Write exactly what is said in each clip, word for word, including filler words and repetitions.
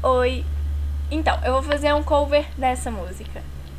Oi! Então, eu vou fazer um cover dessa música.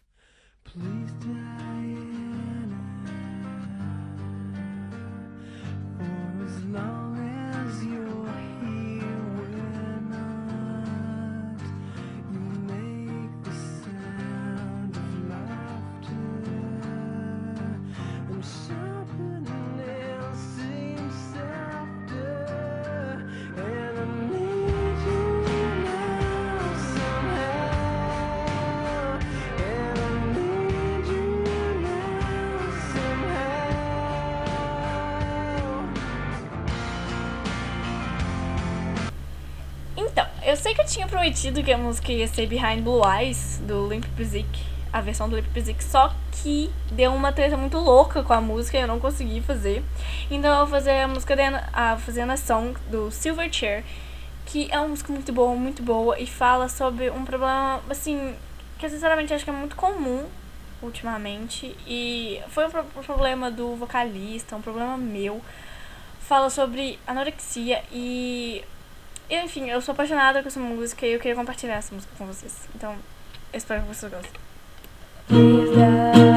Então, eu sei que eu tinha prometido que a música ia ser Behind Blue Eyes, do Limp Bizkit, a versão do Limp Bizkit, só que deu uma treta muito louca com a música e eu não consegui fazer. Então eu vou fazer a música, de, a, fazendo a song do Silverchair, que é uma música muito boa, muito boa, e fala sobre um problema, assim, que eu sinceramente acho que é muito comum ultimamente, e foi um, pro, um problema do vocalista, um problema meu. Fala sobre anorexia e... Enfim, eu sou apaixonada com essa música e eu queria compartilhar essa música com vocês. Então, eu espero que vocês gostem.